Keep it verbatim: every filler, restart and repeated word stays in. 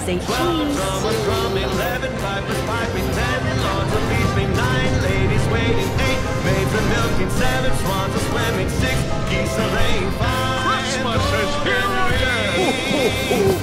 say Twelve cheese. drummers drumming, eleven pipers piping, ten lords are leaping, nine ladies waiting, eight maids are milking, seven swans are swimming, six geese are laying, five Christmas is here again! Ho, ho, ho.